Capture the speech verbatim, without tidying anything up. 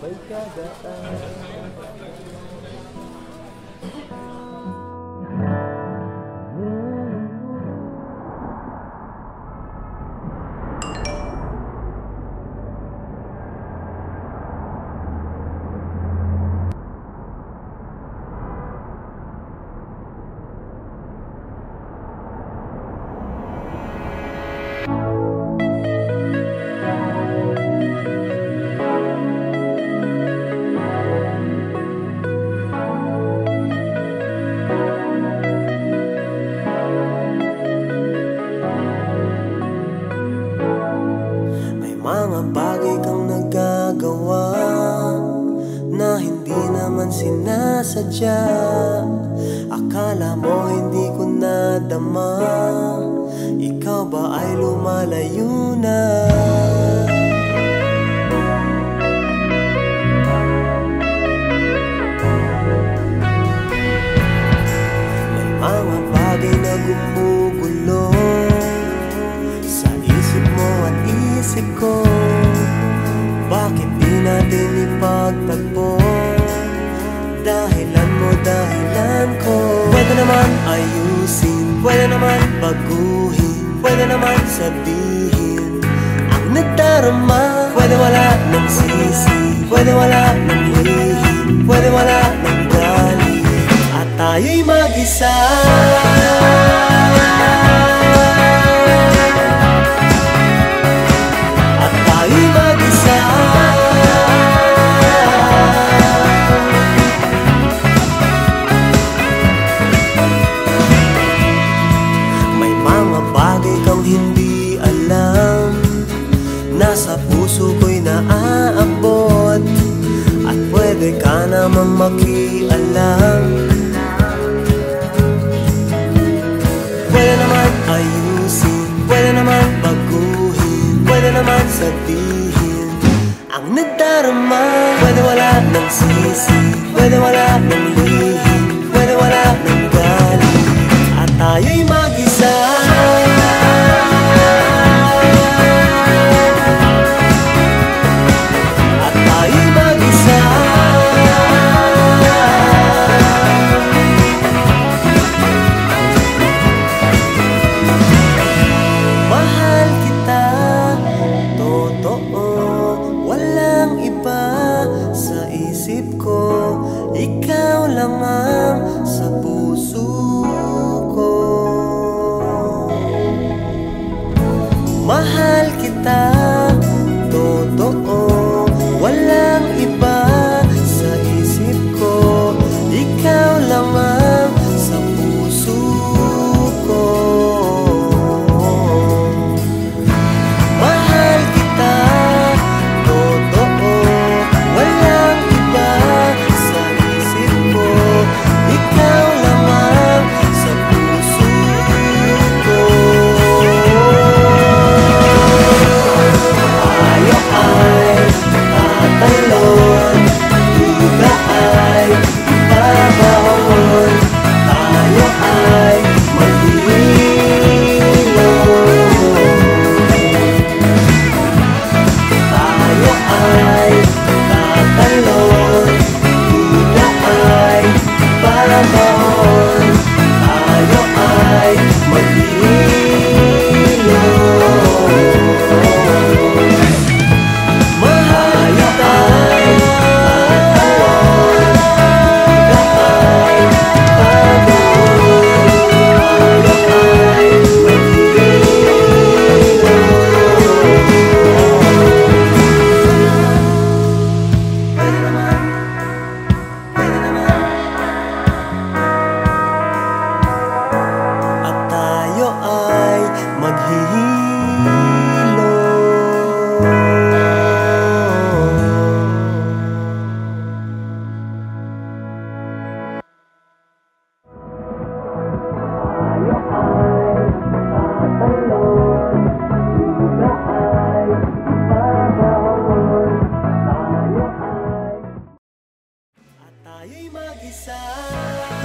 may kagaan. Sinasadya, akala mo hindi ko nadama. Ikaw ba ay lumalayo na? May mga bagay na gumugulo sa isip mo at isip ko. Bakit di natin ipagtagpo? Dahilan mo, dahilan ko. Pwede naman ayusin, pwede naman baguhin, pwede naman sabihin ang nagdarama. Pwede wala ng sisi, pwede wala ng lihim, pwede wala ng galit, at tayo'y mag-isa. At tayo'y mag-isa. Hindi alam, nasa puso ko'y naaabot, at pwede ka namang makialam. Pwede naman ayusin, pwede naman baguhin, pwede naman sabihin ang nagdarama. Pwede wala ng sisi, pwede wala ng lihim, pwede wala ng galit, at tayo'y mag-isa. Mahal kita, totoo, walang iba sa isip ko. Ikaw lamang sa puso ko. Mahal kita, totoo, walang iba sa isip ko. Ikaw lamang sa puso ko. Talon, duga ay babahon, tayo ay maghihilo. Tayo ay tatalon, duga ay babahon, tayo ay maghihilo. Tayo'y mag-isa.